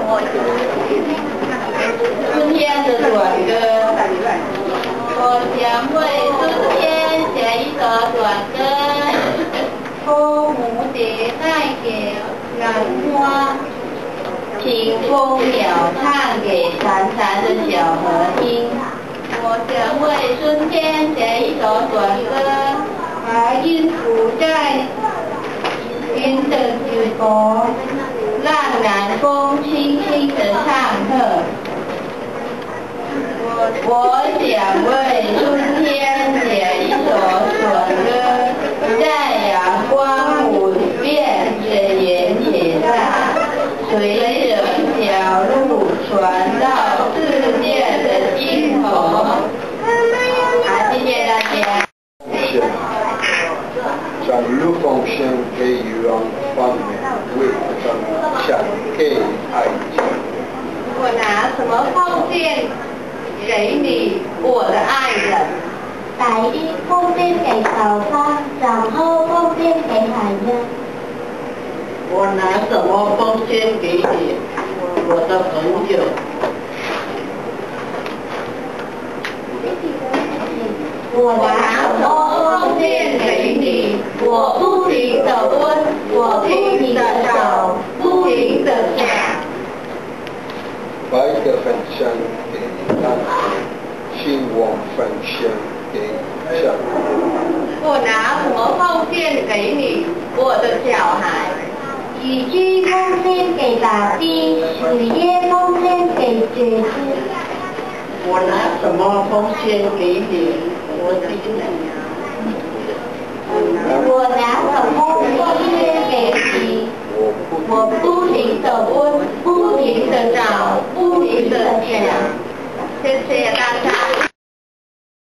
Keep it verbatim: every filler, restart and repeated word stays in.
春天的短歌，我想为春天写一首短歌。托蝴蝶带给兰花，请蜂鸟唱给潺潺的小河听。我想为春天写一首短歌，把音符在云的举国，让南风轻轻地唱和。我想为春天写一首短歌，在阳光普遍的原野上，随着小路传到世界的尽头。好，谢谢大家。 将陆奉献给予让方面为咱们献给爱情。 我拿什么奉献给你，我的爱人？ 白衣奉献给早餐，然后奉献给海人。 我拿什么奉献给你，我的朋友？ 我拿什么奉献给你？我不停地问，我不停地找，不停地想。 白的分享给他，希望分享给下。 我拿什么奉献给你，我的小孩？ 雨季奉献给大地，水叶奉献给觉知。 我拿什么奉献给你，我的女儿？ 我拿什么奉献给你？ 我不停地问，不停地找，不停地想。谢谢大家。